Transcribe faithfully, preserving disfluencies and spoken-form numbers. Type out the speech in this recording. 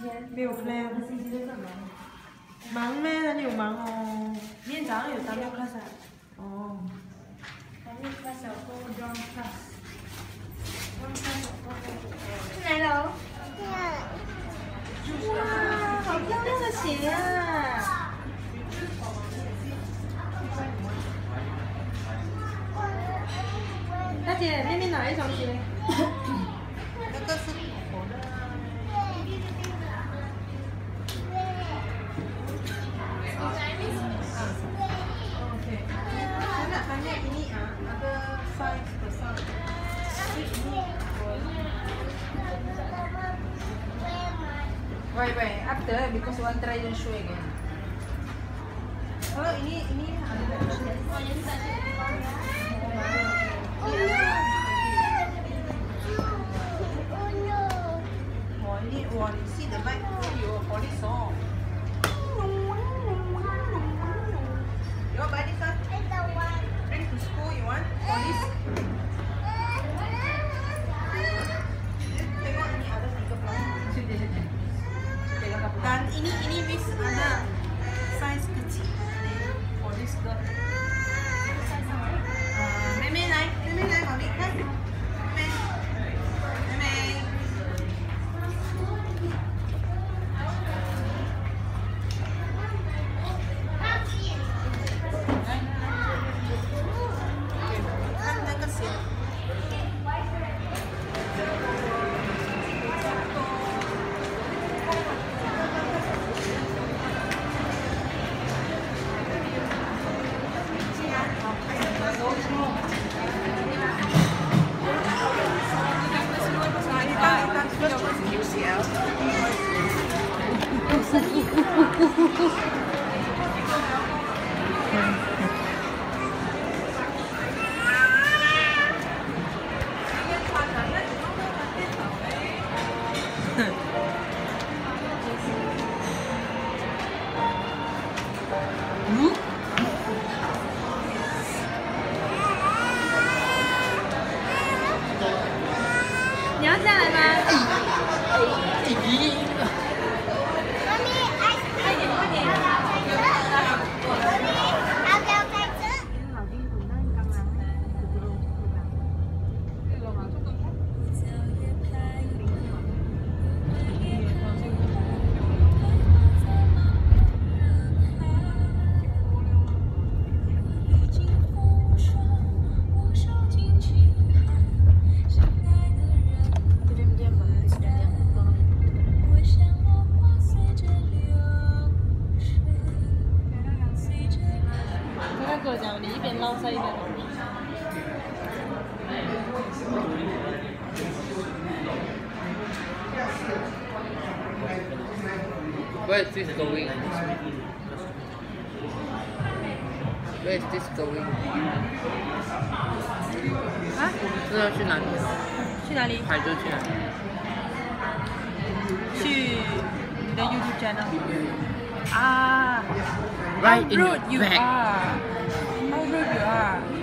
天没有 plan。 这星期六干嘛？ 忙咩？哪里有忙哦？ 明天早上有 W class 啊。 哦。 W class 有 go drum class。drum class 有 go go。去哪楼？哇，好漂亮的鞋啊！大姐，妹妹哪一双鞋？ 那个是我的。Oke. Anak tanya ini ah, ada size besar. Wait, wait. After because one try and show again. Kalau ini ini ada. Oh ini, wah, you see the light your police on. You want buy this one? Bring to school, you want? Police? Tengok ini ada tiga belas. Dan ini ini Miss ada size kecil. Police girl. Meme naik, meme naik, Mami kan? Meme, meme. 你要下来吗？跟我讲，你一边捞塞一边捞。 Where is this going? Where is this going? 啊？ 这要去哪里？ 去哪里？ 海州去哪里？ 去你的 YouTube channel。啊 Right How in your rude you back. are. How rude you are.